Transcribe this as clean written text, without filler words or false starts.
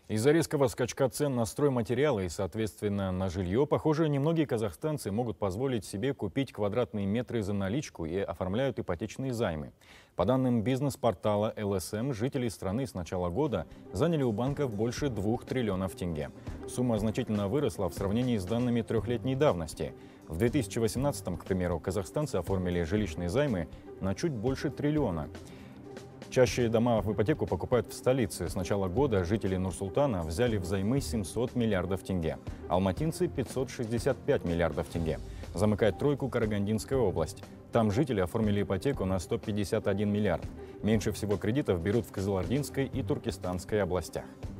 Из-за резкого скачка цен на стройматериалы и, соответственно, на жилье, похоже, немногие казахстанцы могут позволить себе купить квадратные метры за наличку и оформляют ипотечные займы. По данным бизнес-портала ЛСМ, жители страны с начала года заняли у банков больше 2 триллионов тенге. Сумма значительно выросла в сравнении с данными трехлетней давности. В 2018-м, к примеру, казахстанцы оформили жилищные займы на чуть больше триллиона. Чаще дома в ипотеку покупают в столице. С начала года жители Нур-Султана взяли взаймы 700 миллиардов тенге. Алматинцы – 565 миллиардов тенге. Замыкает тройку Карагандинская область. Там жители оформили ипотеку на 151 миллиард. Меньше всего кредитов берут в Кызылординской и Туркестанской областях.